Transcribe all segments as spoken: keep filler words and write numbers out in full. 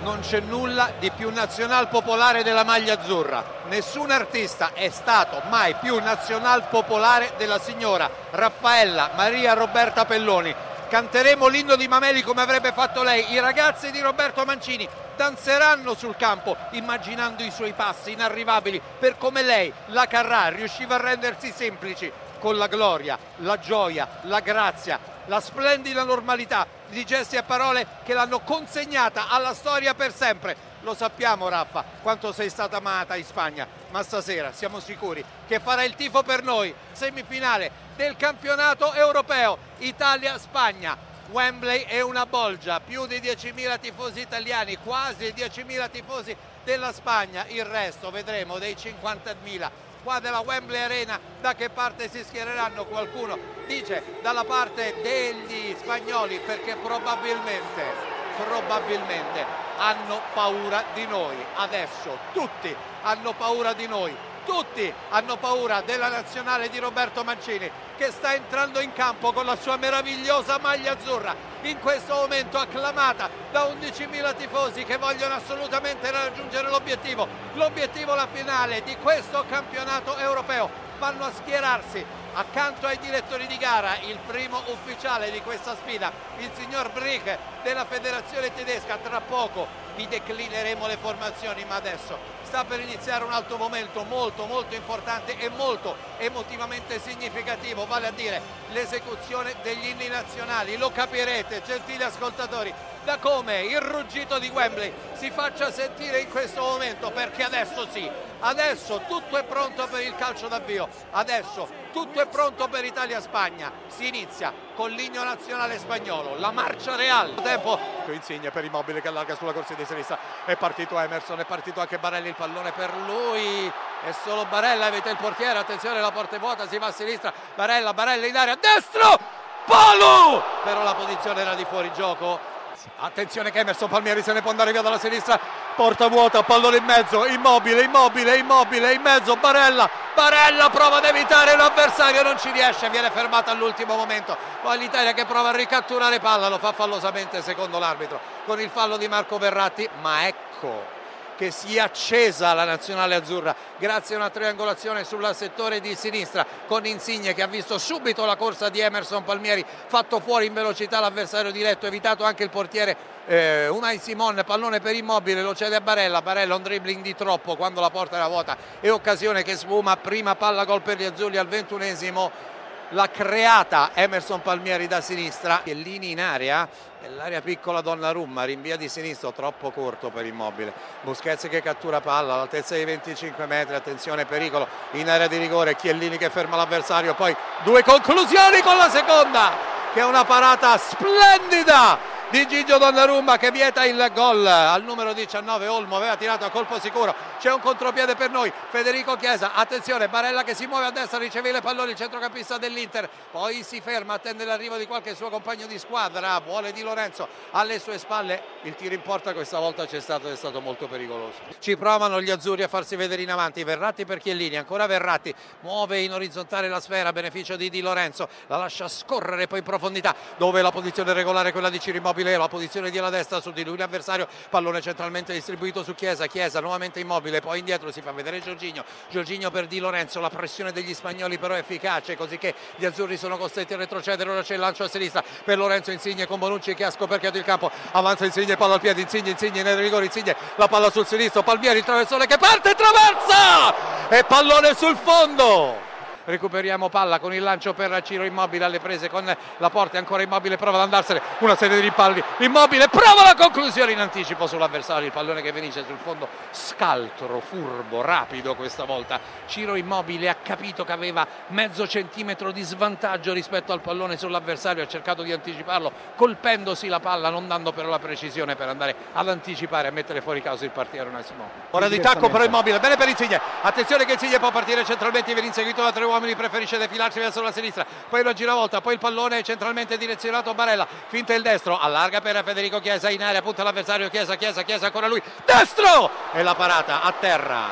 Non c'è nulla di più nazional popolare della maglia azzurra. Nessun artista è stato mai più nazional popolare della signora Raffaella Maria Roberta Pelloni. Canteremo l'inno di Mameli come avrebbe fatto lei. I ragazzi di Roberto Mancini danzeranno sul campo immaginando i suoi passi inarrivabili per come lei, la Carrà, riusciva a rendersi semplici con la gloria, la gioia, la grazia, la splendida normalità di gesti e parole che l'hanno consegnata alla storia per sempre. Lo sappiamo, Raffa, quanto sei stata amata in Spagna, ma stasera siamo sicuri che farà il tifo per noi. Semifinale del campionato europeo, Italia-Spagna. Wembley è una bolgia, più di diecimila tifosi italiani, quasi diecimila tifosi della Spagna, il resto vedremo dei cinquantamila. Qua della Wembley Arena da che parte si schiereranno? Qualcuno dice dalla parte degli spagnoli, perché probabilmente, probabilmente hanno paura di noi. Adesso tutti hanno paura di noi, tutti hanno paura della nazionale di Roberto Mancini, che sta entrando in campo con la sua meravigliosa maglia azzurra, in questo momento acclamata da undicimila tifosi che vogliono assolutamente raggiungere l'obiettivo, l'obiettivo la finale di questo campionato europeo. Vanno a schierarsi accanto ai direttori di gara, il primo ufficiale di questa sfida, il signor Brich della federazione tedesca. Tra poco vi declineremo le formazioni, ma adesso sta per iniziare un altro momento molto molto importante e molto emotivamente significativo, vale a dire l'esecuzione degli inni nazionali. Lo capirete, gentili ascoltatori, da come il ruggito di Wembley si faccia sentire in questo momento, perché adesso sì, adesso tutto è pronto per il calcio d'avvio, adesso tutto è pronto per Italia-Spagna. Si inizia con l'inno nazionale spagnolo, la marcia reale. Tempo, Insigne per Immobile che allarga sulla corsia di sinistra, è partito Emerson, è partito anche Barella, il pallone per lui, è solo Barella, evita il portiere, attenzione, la porta è vuota, si va a sinistra, Barella, Barella in area, destro, Palu! Però la posizione era di fuori gioco. Attenzione che Emerson Palmieri se ne può andare via dalla sinistra, porta vuota, pallone in mezzo, Immobile, Immobile, Immobile, in mezzo, Barella, Barella prova ad evitare l'avversario, non ci riesce, viene fermato all'ultimo momento. Poi l'Italia che prova a ricatturare palla, lo fa fallosamente secondo l'arbitro con il fallo di Marco Verratti, ma ecco che si è accesa la nazionale azzurra grazie a una triangolazione sul settore di sinistra con Insigne che ha visto subito la corsa di Emerson Palmieri, fatto fuori in velocità l'avversario diretto, evitato anche il portiere eh, Unai Simon, pallone per Immobile, lo cede a Barella, Barella un dribbling di troppo quando la porta era vuota e occasione che sfuma, prima palla gol per gli azzurri al ventunesimo. L'ha creata Emerson Palmieri da sinistra, Chiellini in area, nell'area piccola Donnarumma, rinvia di sinistro, troppo corto per Immobile, Busquets che cattura palla all'altezza di venticinque metri, attenzione pericolo in area di rigore, Chiellini che ferma l'avversario, poi due conclusioni con la seconda che è una parata splendida di Gigio Donnarumma che vieta il gol al numero diciannove. Olmo aveva tirato a colpo sicuro, c'è un contropiede per noi, Federico Chiesa, attenzione, Barella che si muove a destra, riceve le palloni, il centrocampista dell'Inter, poi si ferma, attende l'arrivo di qualche suo compagno di squadra, vuole Di Lorenzo alle sue spalle, il tiro in porta questa volta c'è stato ed è stato molto pericoloso. Ci provano gli azzurri a farsi vedere in avanti, Verratti per Chiellini, ancora Verratti, muove in orizzontale la sfera a beneficio di Di Lorenzo, la lascia scorrere poi in profondità dove la posizione regolare è quella di Ciro Immobile, la posizione di alla destra su di lui l'avversario, pallone centralmente distribuito su Chiesa, Chiesa nuovamente Immobile, poi indietro si fa vedere Jorginho, Jorginho per Di Lorenzo, la pressione degli spagnoli però è efficace, così che gli azzurri sono costretti a retrocedere, ora c'è il lancio a sinistra per Lorenzo Insigne con Bonucci che ha scoperchiato il campo, avanza Insigne, palla al piede, Insigne, Insigne nel rigore, Insigne, la palla sul sinistro, Palmieri, il traversone che parte, traversa e pallone sul fondo. Recuperiamo palla con il lancio per Ciro Immobile alle prese con la porta, ancora Immobile prova ad andarsene, una serie di rimpalli, Immobile prova la conclusione in anticipo sull'avversario, il pallone che finisce sul fondo, scaltro, furbo, rapido questa volta. Ciro Immobile ha capito che aveva mezzo centimetro di svantaggio rispetto al pallone sull'avversario, ha cercato di anticiparlo colpendosi la palla, non dando però la precisione per andare ad anticipare, a mettere fuori causa il portiere Unai Simon. Ora di tacco però Immobile, bene per Insigne, attenzione che Insigne può partire centralmente, viene inseguito da tre uomini, preferisce defilarsi verso la sinistra, poi una giravolta, poi il pallone centralmente direzionato a Barella, finta il destro, allarga per Federico Chiesa in area, punta l'avversario, Chiesa, Chiesa, Chiesa ancora lui, destro e la parata a terra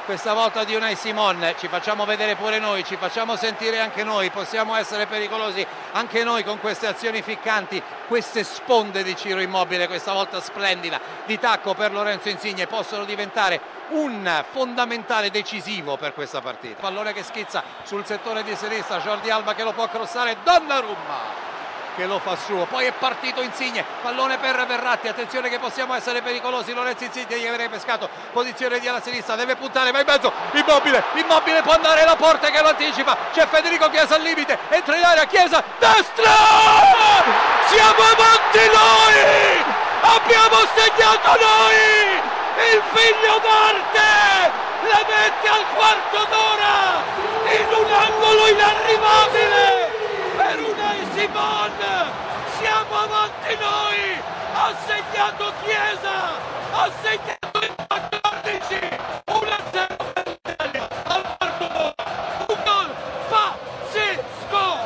questa volta di Unai Simon. Ci facciamo vedere pure noi, ci facciamo sentire anche noi, possiamo essere pericolosi anche noi con queste azioni ficcanti, queste sponde di Ciro Immobile, questa volta splendida, di tacco per Lorenzo Insigne, possono diventare un fondamentale decisivo per questa partita. Pallone che schizza sul settore di sinistra, Jordi Alba che lo può crossare, Donnarumma che lo fa suo, poi è partito Insigne, pallone per Verratti, attenzione che possiamo essere pericolosi, Lorenzo Insigne gli avrebbe pescato, posizione di alla sinistra, deve puntare, va in mezzo, Immobile, Immobile può andare, la porta che lo anticipa, c'è Federico Chiesa al limite, entra in area, Chiesa, destra, siamo avanti noi, abbiamo segnato noi, il figlio d'arte, la mette al quarto d'ora, in un angolo inarrivabile, per Unai Simon, siamo avanti noi, ha segnato Chiesa, ha segnato il quattordici, uno a zero per l'Italia, al quarto d'ora, un gol pazzesco!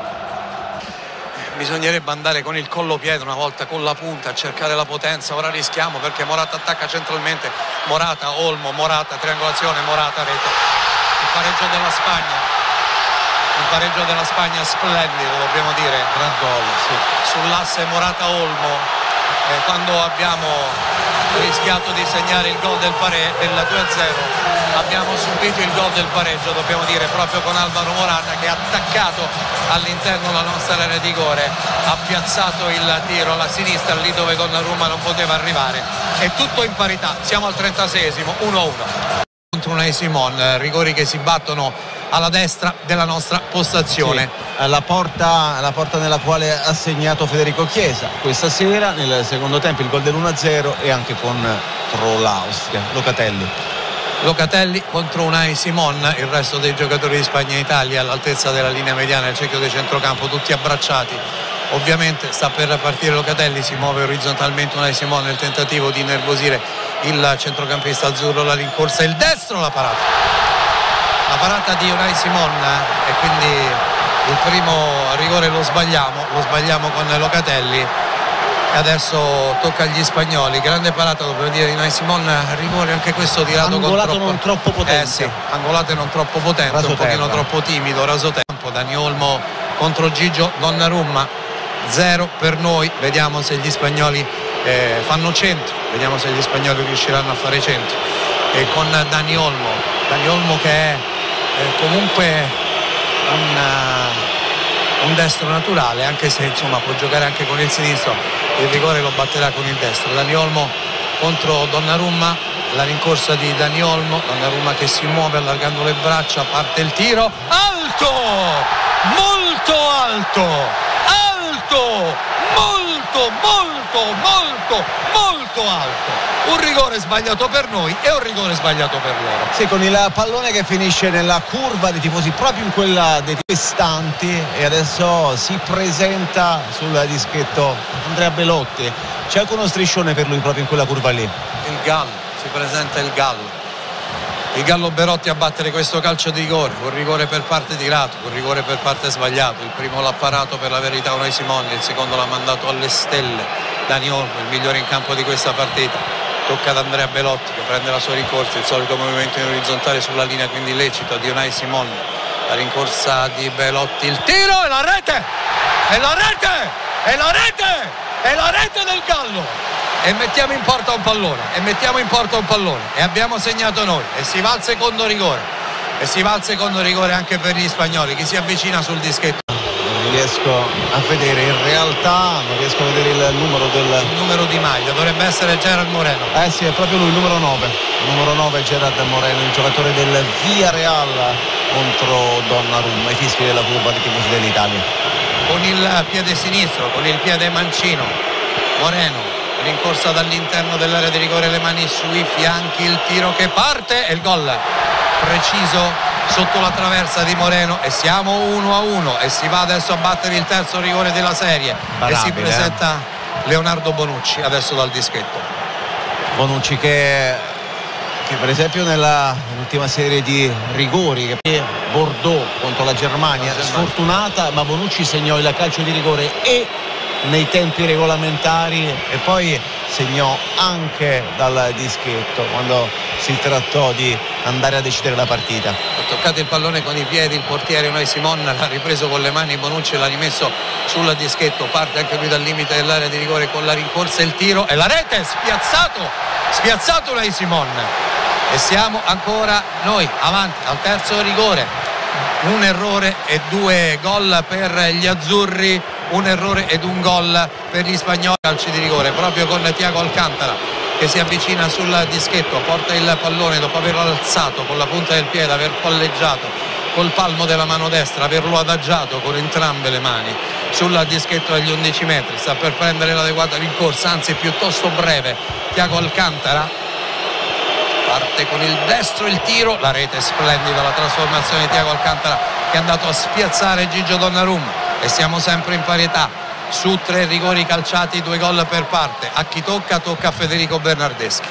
Bisognerebbe andare con il collo piede una volta con la punta a cercare la potenza, ora rischiamo perché Morata attacca centralmente, Morata, Olmo, Morata, triangolazione, Morata, rete, il pareggio della Spagna. Un pareggio della Spagna splendido, dobbiamo dire, gran gol, sì. Sull'asse Morata-Olmo, eh, quando abbiamo rischiato di segnare il gol del, pare- del due a zero, abbiamo subito il gol del pareggio, dobbiamo dire, proprio con Alvaro Morata che ha attaccato all'interno la nostra area di rigore, ha piazzato il tiro alla sinistra, lì dove Donnarumma non poteva arrivare. È tutto in parità, siamo al trentaseiesimo, uno a uno. Contro Unai Simon, rigori che si battono alla destra della nostra postazione. Sì, la porta, la porta nella quale ha segnato Federico Chiesa questa sera, nel secondo tempo il gol dell'uno a zero e anche contro l'Austria, Locatelli. Locatelli contro Unai Simon, il resto dei giocatori di Spagna e Italia all'altezza della linea mediana, il cerchio di centrocampo, tutti abbracciati. Ovviamente sta per partire Locatelli, si muove orizzontalmente Unai Simon nel tentativo di innervosire il centrocampista azzurro, la rincorsa, il destro, la parata. La parata di Unai Simon e quindi il primo rigore lo sbagliamo, lo sbagliamo con Locatelli e adesso tocca agli spagnoli. Grande parata, dobbiamo dire, di Unai Simon, rigore anche questo tirato angolato con troppo, non troppo potente. Eh sì, angolato e non troppo potente, raso un pochino terra. Troppo timido, raso tempo. Dani Olmo contro Gigio Donnarumma, zero per noi, vediamo se gli spagnoli eh, fanno centro, vediamo se gli spagnoli riusciranno a fare centro. E con Dani Olmo, Dani Olmo che è Eh, comunque un, uh, un destro naturale, anche se insomma può giocare anche con il sinistro, il rigore lo batterà con il destro. Dani Olmo contro Donnarumma, la rincorsa di Dani Olmo, Donnarumma che si muove allargando le braccia, parte il tiro, alto, molto alto, alto, molto, molto, molto, molto alto. Un rigore sbagliato per noi e un rigore sbagliato per loro. Sì, con il pallone che finisce nella curva dei tifosi proprio in quella dei istanti, e adesso si presenta sul dischetto Andrea Belotti. C'è anche uno striscione per lui proprio in quella curva lì. Il Gallo, si presenta il Gallo. Il Gallo Belotti a battere questo calcio di rigore, un rigore per parte tirato, un rigore per parte sbagliato. Il primo l'ha parato per la verità Unai Simon, il secondo l'ha mandato alle stelle Dani Olmo, il migliore in campo di questa partita. Tocca ad Andrea Belotti che prende la sua rincorsa, il solito movimento in orizzontale sulla linea, quindi lecito, di Unai Simon. La rincorsa di Belotti, il tiro e la rete! E la rete! E la rete! E la rete del Gallo! E mettiamo in porta un pallone, e mettiamo in porta un pallone, e abbiamo segnato noi, e si va al secondo rigore, e si va al secondo rigore anche per gli spagnoli, chi si avvicina sul dischetto. Non riesco a vedere, in realtà non riesco a vedere il numero del... Il numero di maglia, dovrebbe essere Gerard Moreno. Eh sì, è proprio lui, il numero nove. Il numero nove Gerard Moreno, il giocatore del Villarreal contro Donnarumma, i fischi della curva dei tifosi dell'Italia. Con il piede sinistro, con il piede mancino, Moreno, rincorsa dall'interno dell'area di rigore, le mani sui fianchi, il tiro che parte e il gol preciso sotto la traversa di Moreno, e siamo uno a uno e si va adesso a battere il terzo rigore della serie. Parabile, e si presenta eh? Leonardo Bonucci adesso dal dischetto. Bonucci che, che per esempio nell'ultima serie di rigori che Bordeaux contro la Germania, la Germania sfortunata, ma Bonucci segnò il calcio di rigore e nei tempi regolamentari e poi segnò anche dal dischetto quando si trattò di andare a decidere la partita. Ha toccato il pallone con i piedi il portiere Unai Simon, l'ha ripreso con le mani Bonucci e l'ha rimesso sul dischetto, parte anche lui dal limite dell'area di rigore con la rincorsa e il tiro e la rete, spiazzato spiazzato Unai Simon e siamo ancora noi avanti al terzo rigore. Un errore e due gol per gli azzurri, un errore ed un gol per gli spagnoli. Calci di rigore proprio con Thiago Alcantara che si avvicina sul dischetto, porta il pallone dopo averlo alzato con la punta del piede, aver palleggiato col palmo della mano destra, averlo adagiato con entrambe le mani sul dischetto agli undici metri, sta per prendere l'adeguata rincorsa, anzi piuttosto breve. Thiago Alcantara parte con il destro il tiro, la rete splendida, la trasformazione di Thiago Alcantara che è andato a spiazzare Gigio Donnarumma e siamo sempre in parità su tre rigori calciati, due gol per parte. A chi tocca? Tocca a Federico Bernardeschi.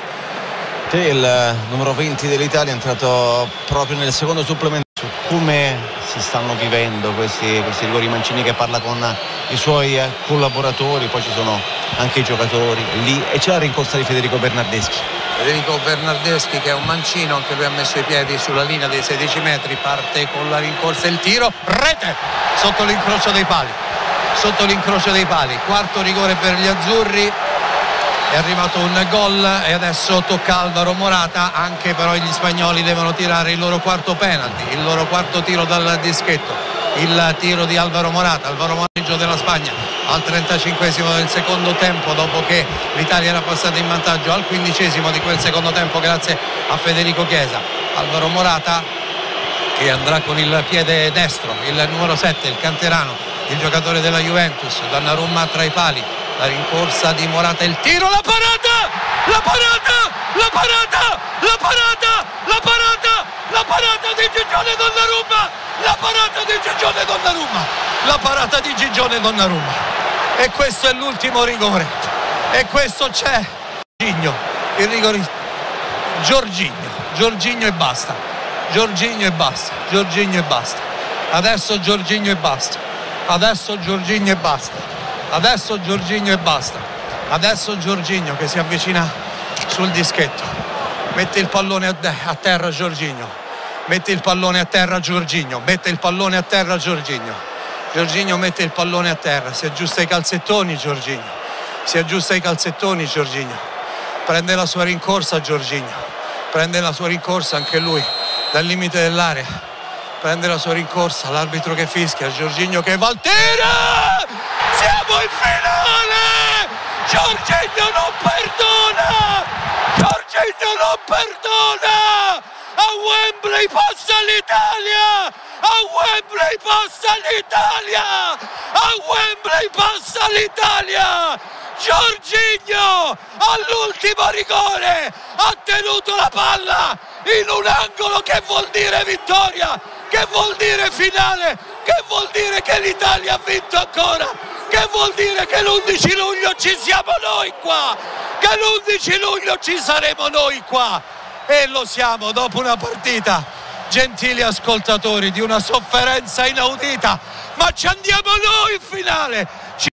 Il numero venti dell'Italia è entrato proprio nel secondo supplemento su come si stanno vivendo questi, questi rigori. Mancini che parla con i suoi collaboratori, poi ci sono anche i giocatori lì e c'è la rincorsa di Federico Bernardeschi. Federico Bernardeschi che è un mancino, anche lui ha messo i piedi sulla linea dei sedici metri, parte con la rincorsa e il tiro, rete sotto l'incrocio dei pali, sotto l'incrocio dei pali, quarto rigore per gli azzurri, è arrivato un gol e adesso tocca Alvaro Morata, anche però gli spagnoli devono tirare il loro quarto penalty, il loro quarto tiro dal dischetto, il tiro di Alvaro Morata, Alvaro Morata della Spagna al trentacinquesimo del secondo tempo, dopo che l'Italia era passata in vantaggio al quindicesimo di quel secondo tempo grazie a Federico Chiesa. Alvaro Morata che andrà con il piede destro, il numero sette, il canterano, il giocatore della Juventus. Donnarumma tra i pali, la rincorsa di Morata, il tiro, la parata, la parata, la parata, la parata, la parata, la parata di Gigione Donnarumma, la parata di Gigione Donnarumma, la parata di Gigione Donnarumma. E questo è l'ultimo rigore. E questo c'è Giorginio, il rigore Giorginio, Giorginio e basta. Giorginio e basta, Giorginio e basta. Adesso Giorginio e basta. Adesso Giorginio e basta. Adesso Giorginio e basta. Adesso Giorginio che si avvicina sul dischetto. Mette il pallone a, de- a terra Giorginio. Mette il pallone a terra Giorginio. Mette il pallone a terra Giorginio. Giorginio mette il pallone a terra. Si aggiusta i calzettoni Giorginio. Si aggiusta i calzettoni Giorginio. Prende la sua rincorsa Giorginio. Prende la sua rincorsa anche lui dal limite dell'area. Prende la sua rincorsa. L'arbitro che fischia. Giorginio che va al tiro. Siamo in finale. Giorginio non perdona. Giorginio non perdona. A Wembley passa l'Italia. A Wembley passa l'Italia. A Wembley passa l'Italia. Giorginio all'ultimo rigore ha tenuto la palla in un angolo che vuol dire vittoria, che vuol dire finale, che vuol dire che l'Italia ha vinto ancora, che vuol dire che l'undici luglio ci siamo noi qua, che l'undici luglio ci saremo noi qua. E lo siamo dopo una partita, gentili ascoltatori, di una sofferenza inaudita, ma ci andiamo noi in finale,